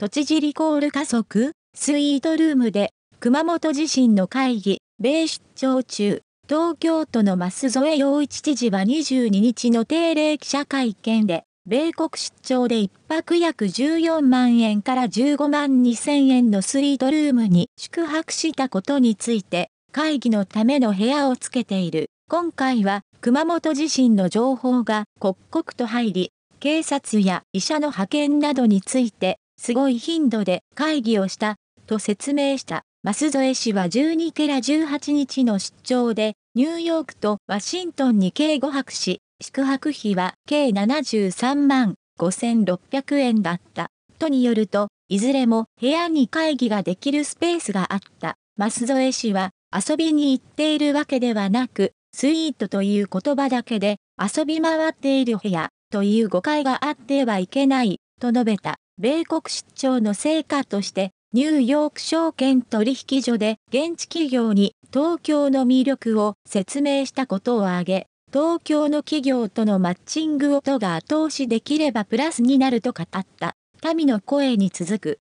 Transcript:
都知事リコール加速、スイートルームで、熊本地震の会議、米出張中、東京都の舛添洋一知事は22日の定例記者会見で、米国出張で1泊約14万円から15万2000円のスイートルームに宿泊したことについて、会議のための部屋をつけている。今回は熊本地震の情報が刻々と入り、警察や医者の派遣などについて、すごい頻度で会議をした、と説明した。舛添氏は12から18日の出張で、ニューヨークとワシントンに計5泊し、宿泊費は計73万5600円だった。都によると、いずれも部屋に会議ができるスペースがあった。舛添氏は遊びに行っているわけではなく、スイートという言葉だけで遊び回っている部屋という誤解があってはいけない、と述べた。米国出張の成果として、ニューヨーク証券取引所で現地企業に東京の魅力を説明したことを挙げ、東京の企業とのマッチングを都が後押しできればプラスになると語った。民の声に続く。